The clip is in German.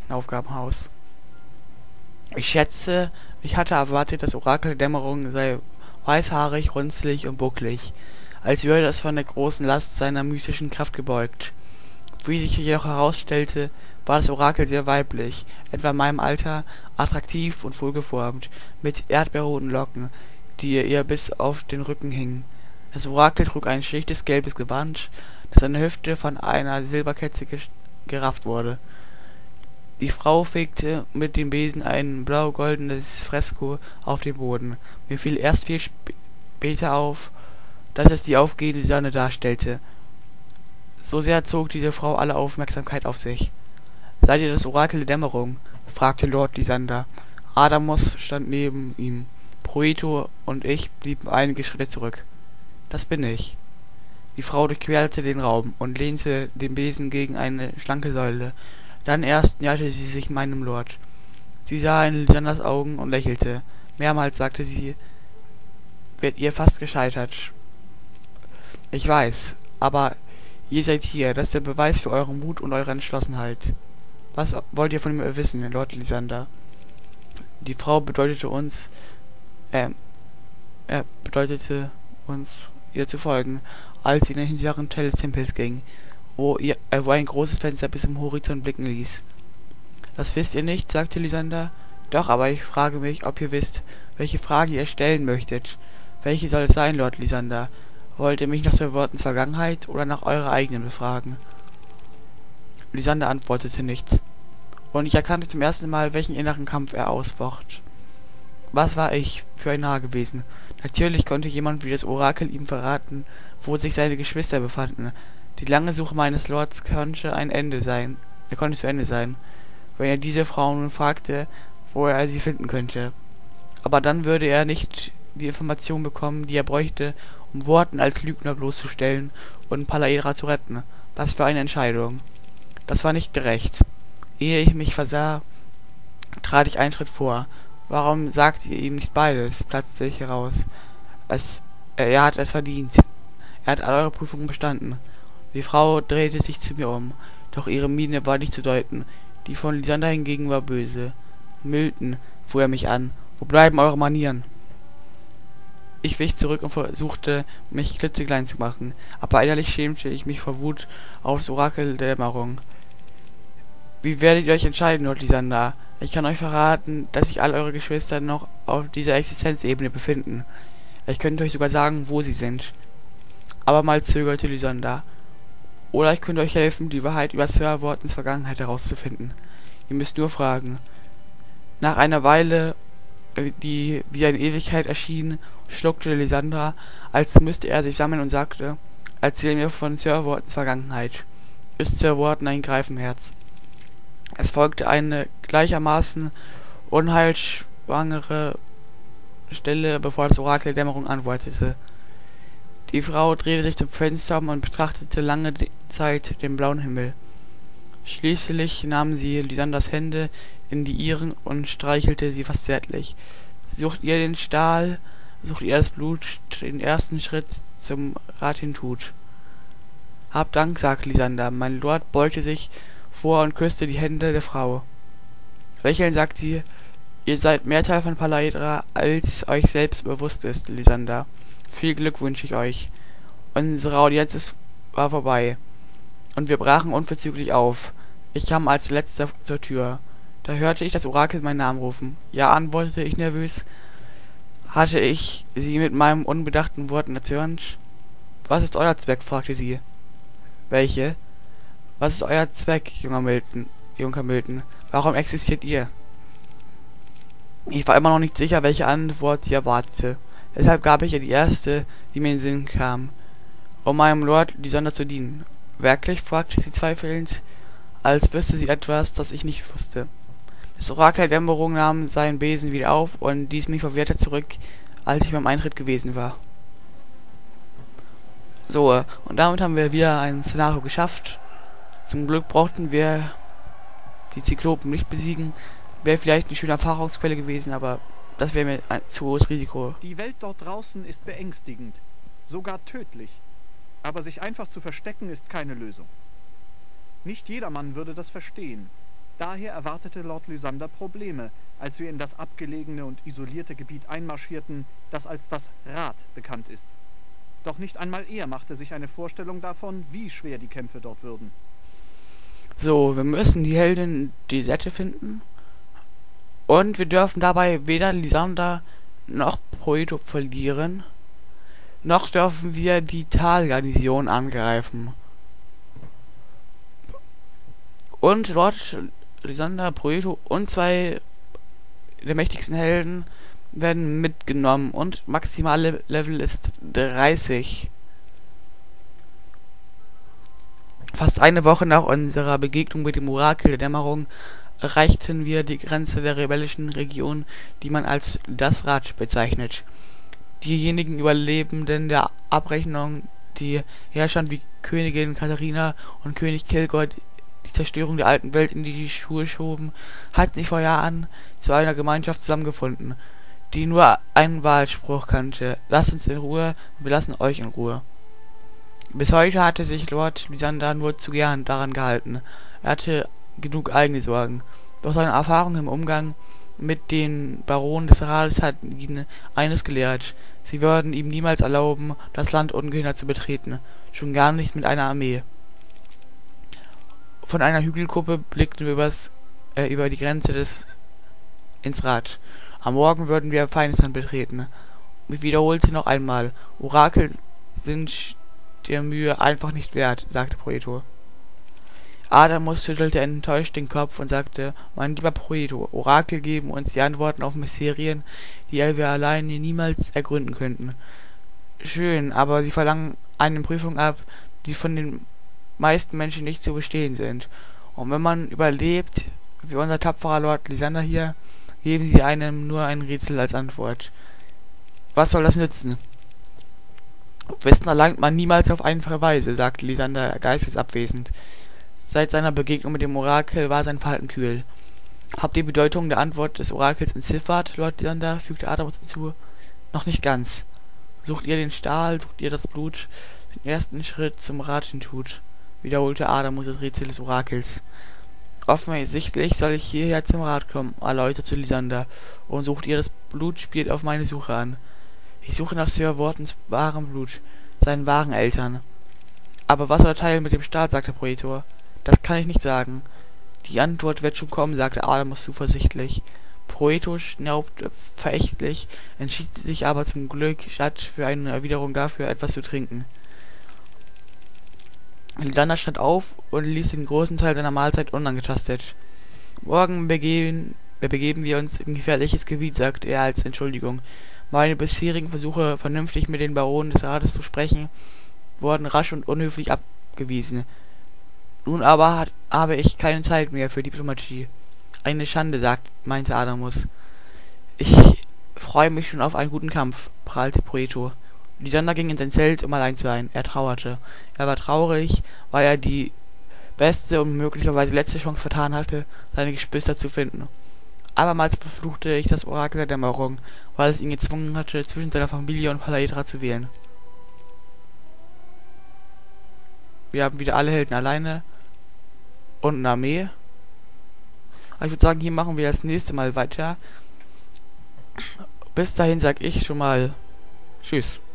Aufgabenhaus. Ich schätze, ich hatte erwartet, das Orakel der Dämmerung sei weißhaarig, runzlig und bucklig, als würde es von der großen Last seiner mystischen Kraft gebeugt. Wie sich jedoch herausstellte, war das Orakel sehr weiblich, etwa in meinem Alter, attraktiv und wohlgeformt, mit erdbeerroten Locken, die ihr bis auf den Rücken hingen. Das Orakel trug ein schlichtes gelbes Gewand, das an der Hüfte von einer Silberkette gerafft wurde. Die Frau fegte mit dem Besen ein blau-goldenes Fresko auf den Boden. Mir fiel erst viel später auf, dass es die aufgehende Sonne darstellte. So sehr zog diese Frau alle Aufmerksamkeit auf sich. »Seid ihr das Orakel der Dämmerung?« fragte Lord Lysander. Adamos stand neben ihm. Proito und ich blieben einige Schritte zurück. »Das bin ich.« Die Frau durchquerte den Raum und lehnte den Besen gegen eine schlanke Säule. Dann erst näherte sie sich meinem Lord. Sie sah in Lysanders Augen und lächelte. Mehrmals sagte sie, »Werdet ihr fast gescheitert.« »Ich weiß, aber ihr seid hier, das ist der Beweis für euren Mut und eure Entschlossenheit. Was wollt ihr von mir wissen, Lord Lysander?« Die Frau bedeutete uns, ihr zu folgen, als sie in den hinteren Teil des Tempels ging, wo ein großes Fenster bis zum Horizont blicken ließ. »Das wisst ihr nicht«, sagte Lysander. »Doch, aber ich frage mich, ob ihr wisst, welche Frage ihr stellen möchtet. Welche soll es sein, Lord Lysander? Wollt ihr mich nach Sir Whartons Vergangenheit oder nach eurer eigenen befragen?« Lysander antwortete nicht, und ich erkannte zum ersten Mal, welchen inneren Kampf er ausfocht. Was war ich für ein Narr gewesen? Natürlich konnte jemand wie das Orakel ihm verraten, wo sich seine Geschwister befanden. Die lange Suche meines Lords konnte zu Ende sein, wenn er diese Frau nun fragte, wo er sie finden könnte. Aber dann würde er nicht die Information bekommen, die er bräuchte, um Wharton als Lügner bloßzustellen und Palaedra zu retten. Was für eine Entscheidung. Das war nicht gerecht. Ehe ich mich versah, trat ich einen Schritt vor. »Warum sagt ihr ihm nicht beides?« platzte ich heraus. Er hat es verdient. Er hat alle eure Prüfungen bestanden.« Die Frau drehte sich zu mir um, doch ihre Miene war nicht zu deuten. Die von Lysander hingegen war böse. »Milton«, fuhr er mich an, »wo bleiben eure Manieren?« Ich wich zurück und versuchte, mich klitzeklein zu machen, aber innerlich schämte ich mich vor Wut aufs Orakel der Dämmerung. »Wie werdet ihr euch entscheiden, Lord Lysander? Ich kann euch verraten, dass sich all eure Geschwister noch auf dieser Existenzebene befinden. Ich könnte euch sogar sagen, wo sie sind.« Abermals zögerte Lysander. »Oder ich könnte euch helfen, die Wahrheit über Sir Whartons Vergangenheit herauszufinden. Ihr müsst nur fragen.« Nach einer Weile, die wie eine Ewigkeit erschien, schluckte Lysander, als müsste er sich sammeln und sagte, »Erzähl mir von Sir Whartons Vergangenheit. Ist Sir Wharton ein Greifenherz?« Es folgte eine gleichermaßen unheilschwangere Stille, bevor das Orakel der Dämmerung antwortete. Die Frau drehte sich zum Fenster um und betrachtete lange Zeit den blauen Himmel. Schließlich nahm sie Lysanders Hände in die ihren und streichelte sie fast zärtlich. »Sucht ihr den Stahl, sucht ihr das Blut, den ersten Schritt zum Rat hin tut.« »Habt Dank«, sagte Lysander. Mein Lord beugte sich vor und küsste die Hände der Frau. Lächelnd sagte sie, »Ihr seid mehr Teil von Palaedra, als euch selbst bewusst ist, Lysander. Viel Glück wünsche ich euch. Unsere Audienz war vorbei, und wir brachen unverzüglich auf. Ich kam als letzter zur Tür. Da hörte ich das Orakel meinen Namen rufen. »Ja«, antwortete ich nervös. Hatte ich sie mit meinem unbedachten Worten erzürnt? »Was ist euer Zweck?« fragte sie. »Welche? Was ist euer Zweck, Junker Milton? Warum existiert ihr?« Ich war immer noch nicht sicher, welche Antwort sie erwartete. Deshalb gab ich ihr die erste, die mir in den Sinn kam. »Um meinem Lord Lysander zu dienen.« »Wirklich?« fragte sie zweifelnd, als wüsste sie etwas, das ich nicht wusste. Das Orakel der Dämmerung nahm seinen Besen wieder auf und ließ mich verwirrter zurück, als ich beim Eintritt gewesen war. So, und damit haben wir wieder ein Szenario geschafft. Zum Glück brauchten wir die Zyklopen nicht besiegen. Wäre vielleicht eine schöne Erfahrungsquelle gewesen, aber das wäre mir ein zu großes Risiko. Die Welt dort draußen ist beängstigend, sogar tödlich. Aber sich einfach zu verstecken ist keine Lösung. Nicht jedermann würde das verstehen. Daher erwartete Lord Lysander Probleme, als wir in das abgelegene und isolierte Gebiet einmarschierten, das als das Rad bekannt ist. Doch nicht einmal er machte sich eine Vorstellung davon, wie schwer die Kämpfe dort würden. So, wir müssen die Heldin Lisette finden. Und wir dürfen dabei weder Lysander noch Proeto verlieren, noch dürfen wir die Talgarnison angreifen. Und Lord Lysander, Proeto und zwei der mächtigsten Helden werden mitgenommen und maximale Level ist 30. Fast eine Woche nach unserer Begegnung mit dem Orakel der Dämmerung erreichten wir die Grenze der rebellischen Region, die man als das Rad bezeichnet. Diejenigen Überlebenden der Abrechnung, die Herrscher wie Königin Katharina und König Kilgore die Zerstörung der alten Welt in die Schuhe schoben, hatten sich vor Jahren zu einer Gemeinschaft zusammengefunden, die nur einen Wahlspruch kannte: Lasst uns in Ruhe, wir lassen euch in Ruhe. Bis heute hatte sich Lord Lysander nur zu gern daran gehalten. Er hatte genug eigene Sorgen. Doch seine Erfahrung im Umgang mit den Baronen des Rades hatten ihn eines gelehrt: Sie würden ihm niemals erlauben, das Land ungehindert zu betreten, schon gar nicht mit einer Armee. Von einer Hügelkuppe blickten wir über die Grenze ins Rad. Am Morgen würden wir Feindesland betreten. Ich wiederholte noch einmal: Orakel sind der Mühe einfach nicht wert, sagte Proeto. Adamus schüttelte enttäuscht den Kopf und sagte: Mein lieber Proeto, Orakel geben uns die Antworten auf Mysterien, die wir alleine niemals ergründen könnten. Schön, aber sie verlangen eine Prüfung ab, die von den meisten Menschen nicht zu bestehen sind. Und wenn man überlebt, wie unser tapferer Lord Lysander hier, geben sie einem nur ein Rätsel als Antwort. Was soll das nützen? Wissen erlangt man niemals auf einfache Weise, sagte Lysander geistesabwesend. Seit seiner Begegnung mit dem Orakel war sein Verhalten kühl. Habt ihr die Bedeutung der Antwort des Orakels entziffert, Lord Lysander? Fügte Adamus hinzu. Noch nicht ganz. Sucht ihr den Stahl, sucht ihr das Blut, den ersten Schritt zum Rad hintut, wiederholte Adamus das Rätsel des Orakels. Offensichtlich soll ich hierher zum Rad kommen, erläuterte Lysander, und sucht ihr das Blut, spielt auf meine Suche an. Ich suche nach Sir Whartons wahrem Blut, seinen wahren Eltern. Aber was soll der Teil mit dem Staat, sagte Proeto. Das kann ich nicht sagen. Die Antwort wird schon kommen, sagte Adamus zuversichtlich. Proeto schnaubte verächtlich, entschied sich aber zum Glück, statt für eine Erwiderung dafür etwas zu trinken. Lysander stand auf und ließ den großen Teil seiner Mahlzeit unangetastet. Morgen begeben wir uns in gefährliches Gebiet, sagte er als Entschuldigung. Meine bisherigen Versuche, vernünftig mit den Baronen des Rates zu sprechen, wurden rasch und unhöflich abgewiesen. Nun aber habe ich keine Zeit mehr für Diplomatie. Eine Schande, meinte Adamus. Ich freue mich schon auf einen guten Kampf, prahlte Proeto. Lysander ging in sein Zelt, um allein zu sein. Er trauerte. Er war traurig, weil er die beste und möglicherweise letzte Chance vertan hatte, seine Geschwister zu finden. Abermals verfluchte ich das Orakel der Dämmerung, weil es ihn gezwungen hatte, zwischen seiner Familie und Palaedra zu wählen. Wir haben wieder alle Helden alleine und eine Armee. Aber ich würde sagen, hier machen wir das nächste Mal weiter. Bis dahin sag ich schon mal Tschüss.